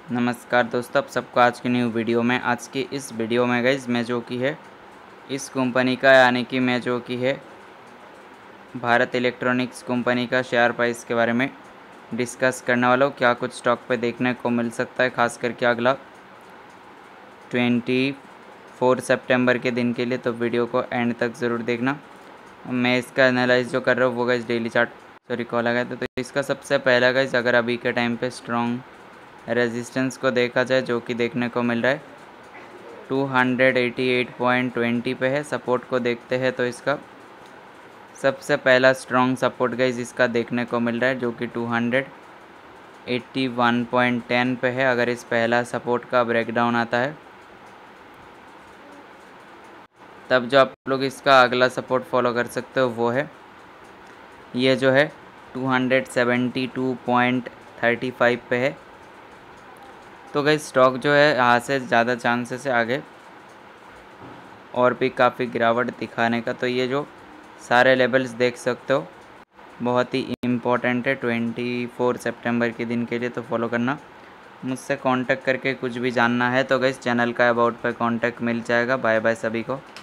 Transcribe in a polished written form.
नमस्कार दोस्तों, आप सबको आज की न्यू वीडियो में। आज की इस वीडियो में गाइज मैं जो कि है इस कंपनी का यानी कि मैं जो कि है भारत इलेक्ट्रॉनिक्स कंपनी का शेयर प्राइस के बारे में डिस्कस करने वाला हूँ। क्या कुछ स्टॉक पे देखने को मिल सकता है, खास करके अगला 24 सितंबर के दिन के लिए। तो वीडियो को एंड तक ज़रूर देखना। मैं इसका एनालाइज जो कर रहा हूँ वो गाइज डेली चार्ट कॉल आ गया था। तो इसका सबसे पहला गाइज अगर अभी के टाइम पे स्ट्रॉन्ग रेजिस्टेंस को देखा जाए जो कि देखने को मिल रहा है 288.20 पे है। सपोर्ट को देखते हैं तो इसका सबसे पहला स्ट्रॉन्ग सपोर्ट गाइज इसका देखने को मिल रहा है जो कि 281.10 पे है। अगर इस पहला सपोर्ट का ब्रेकडाउन आता है तब जो आप लोग इसका अगला सपोर्ट फॉलो कर सकते हो वो है ये जो है 272.35 पे है। तो गाइस स्टॉक जो है यहाँ से ज़्यादा चांसेस है आगे और भी काफ़ी गिरावट दिखाने का। तो ये जो सारे लेवल्स देख सकते हो बहुत ही इम्पोर्टेंट है 24 सितंबर के दिन के लिए। तो फॉलो करना। मुझसे कांटेक्ट करके कुछ भी जानना है तो गाइस चैनल का अबाउट पे कांटेक्ट मिल जाएगा। बाय बाय सभी को।